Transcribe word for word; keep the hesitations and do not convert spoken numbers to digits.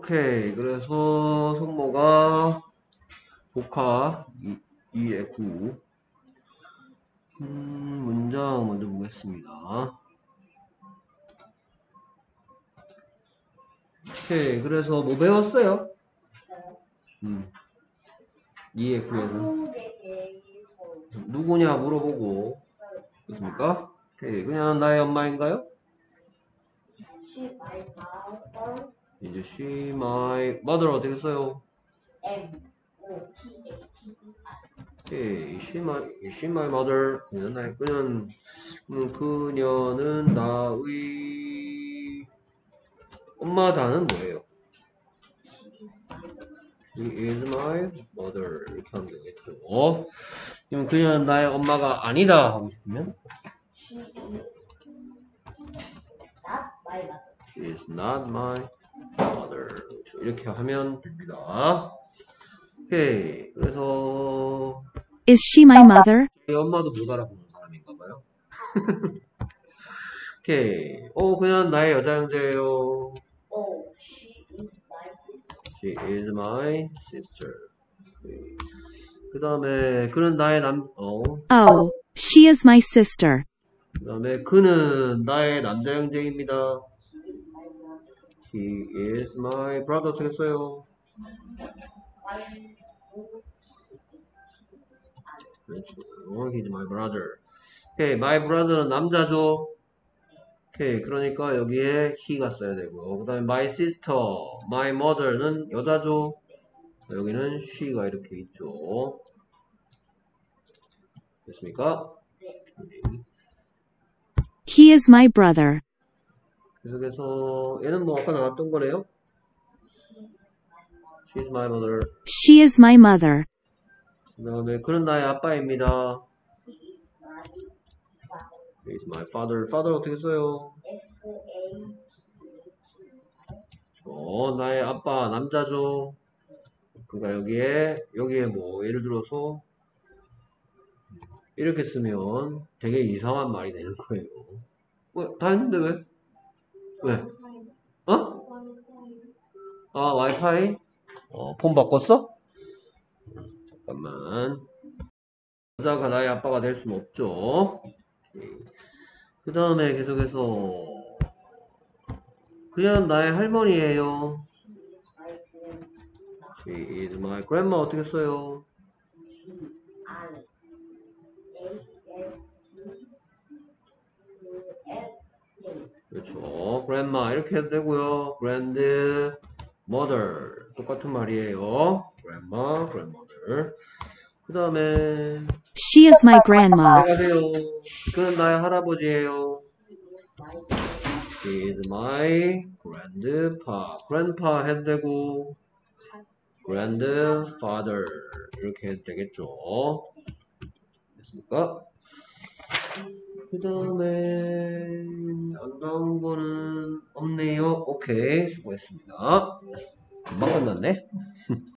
오케이. 그래서 성모가 복화 이의 구. 음, 문장 먼저 보겠습니다. 오케이. 그래서 뭐 배웠어요? 음, 이의 구에서 누구냐 물어보고 됐습니까? 오케이. 그냥 나의 엄마인가요? 이제 she my mother 어떻게 써요? 오케이. she my she my mother 그냥 나의 그녀는 음, 그녀는 나의 엄마다는 뭐예요? She is my mother 이렇게 하면 되겠죠. 그럼 그녀는 나의 엄마가 아니다 하고 싶으면 She is not my mother 그렇죠. 이렇게 하면 됩니다. 오케이. 그래서 Is she my mother? 내 엄마도 못 알아보는 사람인가봐요. 오케이. 어 그냥 나의 여자 형제예요. She is my sister. 그 다음에 그는 나의 남 어. Oh, she is my sister. 그 다음에 그는 나의 남자 형제입니다. He is my brother 어떻게 써요? 그렇죠. He's my brother. 오케이, my brother는 남자죠. 오케이, 그러니까 여기에 he가 써야 되고요. 그 다음에 my sister, my mother는 여자죠. 여기는 she가 이렇게 있죠. 됐습니까? He is my brother. 계속해서 얘는 뭐 아까 나왔던 거네요. She's my mother. She is my mother. 그 다음에 그는 나의 아빠입니다. He is my father. father 어떻게 써요? 어, 나의 아빠 남자죠. 그러니까 여기에 여기에 뭐 예를 들어서 이렇게 쓰면 되게 이상한 말이 되는 거예요. 왜? 다 했는데 왜? 왜? 어? 아 와이파이? 어, 폰 바꿨어? 잠깐만. 여자가 나의 아빠가 될 수는 없죠. 그 다음에 계속해서 그냥 나의 할머니예요. She is my grandma 어떻게 써요? 그렇죠. grandma 이렇게 해도 되고요. grandmother 똑같은 말이에요. grandma, grandmother. 그 다음에 She is my grandma. 안녕하세요. 그는 나의 할아버지예요. He is my grandpa. grandpa 해도 되고 grandfather 이렇게 해도 되겠죠. 됐습니까? 그 다음에 안 나온 거는 없네요. 오케이, 수고했습니다. 금방 끝났네.